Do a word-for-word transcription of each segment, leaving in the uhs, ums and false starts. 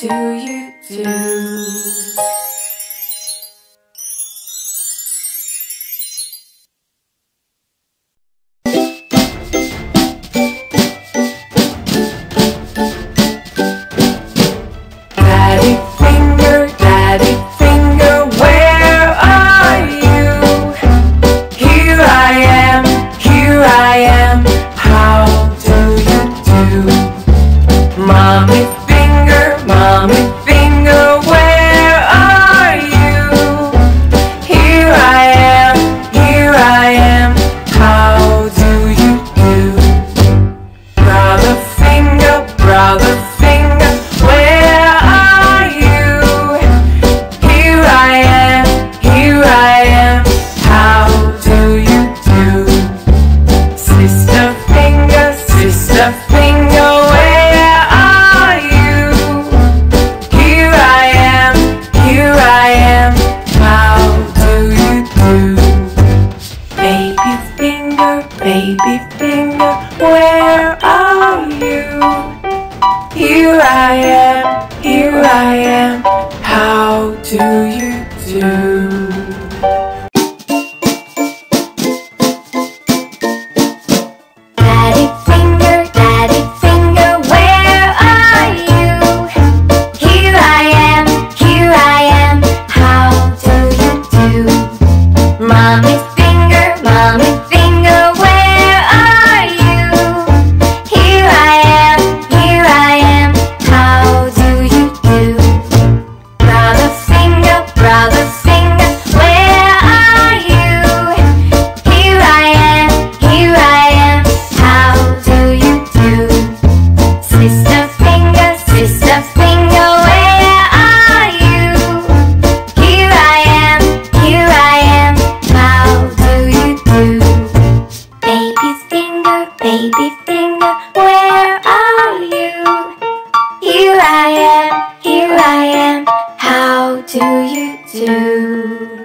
do you do? Daddy finger, daddy finger, where are you? Here I am, here I am, how do you do? Mommy finger, mommy finger, where are you? Here I am, here I am, how do you do? Brother finger, brother finger, where are you? Here I am, here I am, how do you do? Sister finger, sister finger, where are you? Here I am, here I am, how do you do? Baby finger, baby finger, where are you? Here I am, here I am, how do you do? Daddy finger, daddy finger, where are you? Here I am, here I am, how do you do? Mommy finger, mommy finger, where are you? Here I am, here I am, how do you do? Brother finger, brother finger, where are you? Here I am, here I am, how do you do? Sister finger, sister finger, where are you? Here I am, here I am, how do you do? Baby finger, baby finger, where are you? Here I am, here I am, how do you do?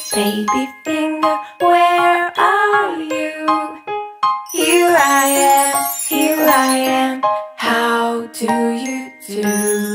Baby finger, where are you? Here I am, here I am, how do you do?